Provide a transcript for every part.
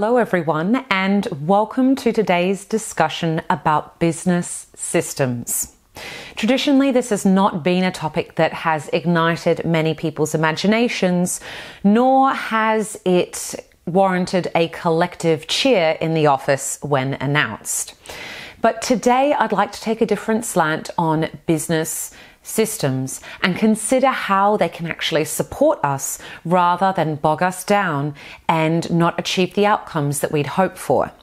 Hello everyone, and welcome to today's discussion about business systems. Traditionally, this has not been a topic that has ignited many people's imaginations, nor has it warranted a collective cheer in the office when announced. But today I'd like to take a different slant on business systems and consider how they can actually support us rather than bog us down and not achieve the outcomes that we'd hope for.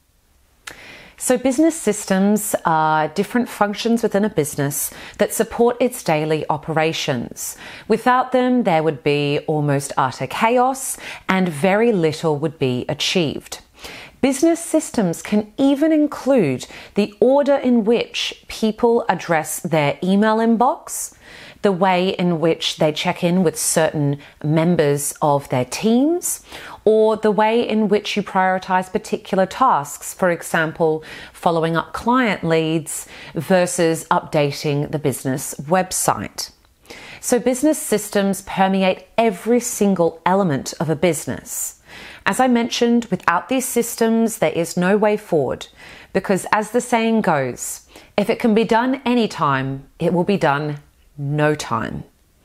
So business systems are different functions within a business that support its daily operations. Without them, there would be almost utter chaos and very little would be achieved. Business systems can even include the order in which people address their email inbox, the way in which they check in with certain members of their teams, or the way in which you prioritize particular tasks, for example, following up client leads versus updating the business website. So business systems permeate every single element of a business. As I mentioned, without these systems, there is no way forward, because as the saying goes, if it can be done anytime, it will be done no time.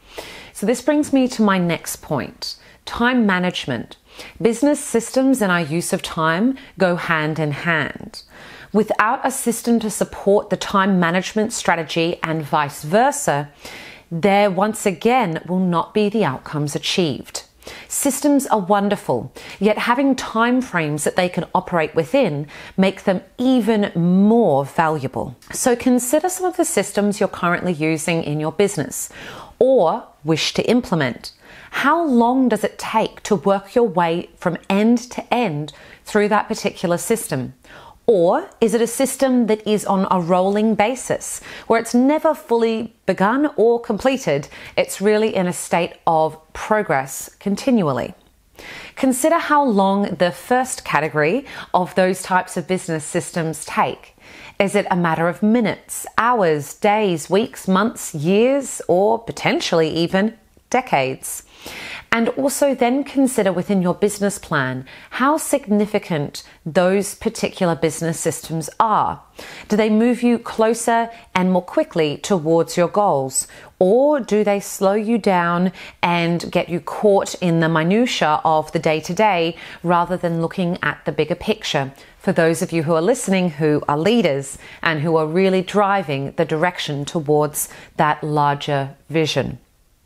So this brings me to my next point, time management. Business systems and our use of time go hand in hand. Without a system to support the time management strategy and vice versa, there once again will not be the outcomes achieved. Systems are wonderful, yet having time frames that they can operate within make them even more valuable. So consider some of the systems you're currently using in your business or wish to implement. How long does it take to work your way from end to end through that particular system? Or is it a system that is on a rolling basis where it's never fully begun or completed? It's really in a state of progress continually. Consider how long the first category of those types of business systems take. Is it a matter of minutes, hours, days, weeks, months, years, or potentially even decades? And also then consider within your business plan how significant those particular business systems are. Do they move you closer and more quickly towards your goals? Or do they slow you down and get you caught in the minutiae of the day-to-day rather than looking at the bigger picture? For those of you who are listening who are leaders and who are really driving the direction towards that larger vision.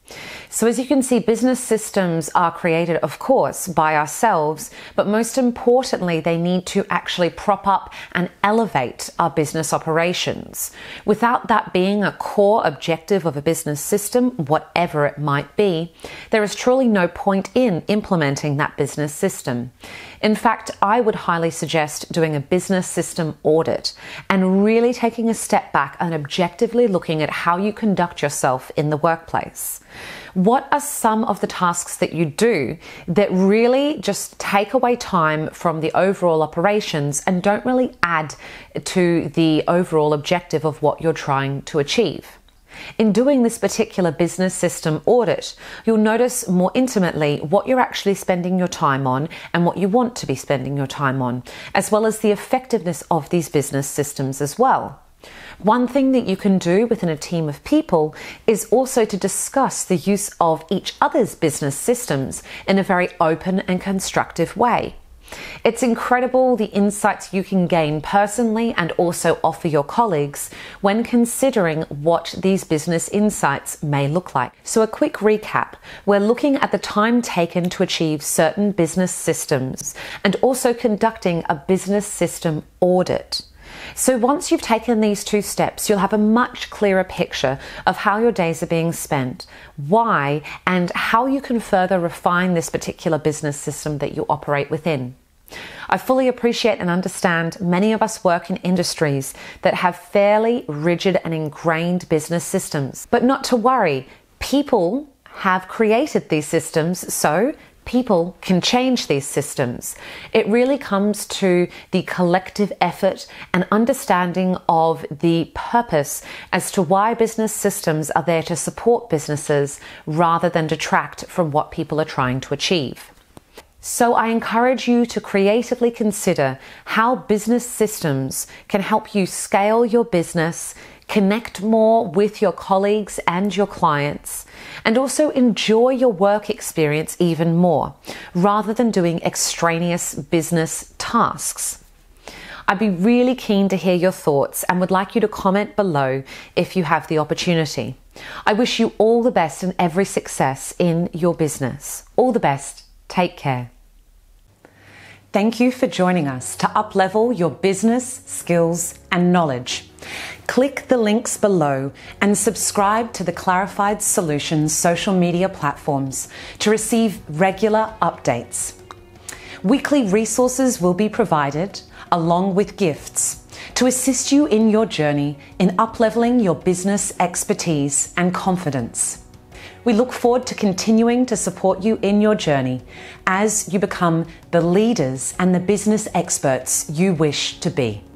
So as you can see, business systems are created, of course, by ourselves, but most importantly, they need to actually prop up and elevate our business operations. Without that being a core objective of a business system, whatever it might be, there is truly no point in implementing that business system. In fact, I would highly suggest doing a business system audit and really taking a step back and objectively looking at how you conduct yourself in the workplace. What are some of the tasks that you do that really just take away time from the overall operations and don't really add to the overall objective of what you're trying to achieve? In doing this particular business system audit, you'll notice more intimately what you're actually spending your time on and what you want to be spending your time on, as well as the effectiveness of these business systems as well. One thing that you can do within a team of people is also to discuss the use of each other's business systems in a very open and constructive way. It's incredible the insights you can gain personally and also offer your colleagues when considering what these business insights may look like. So a quick recap, we're looking at the time taken to achieve certain business systems and also conducting a business system audit. So once you've taken these two steps, you'll have a much clearer picture of how your days are being spent, why, and how you can further refine this particular business system that you operate within. I fully appreciate and understand many of us work in industries that have fairly rigid and ingrained business systems. But not to worry, people have created these systems, so people can change these systems. It really comes to the collective effort and understanding of the purpose as to why business systems are there to support businesses rather than detract from what people are trying to achieve. So I encourage you to creatively consider how business systems can help you scale your business, connect more with your colleagues and your clients, and also enjoy your work experience even more, rather than doing extraneous business tasks. I'd be really keen to hear your thoughts and would like you to comment below if you have the opportunity. I wish you all the best and every success in your business. All the best. Take care. Thank you for joining us to uplevel your business, skills, and knowledge. Click the links below and subscribe to the Clarified Solutions social media platforms to receive regular updates. Weekly resources will be provided, along with gifts, to assist you in your journey in upleveling your business expertise and confidence. We look forward to continuing to support you in your journey as you become the leaders and the business experts you wish to be.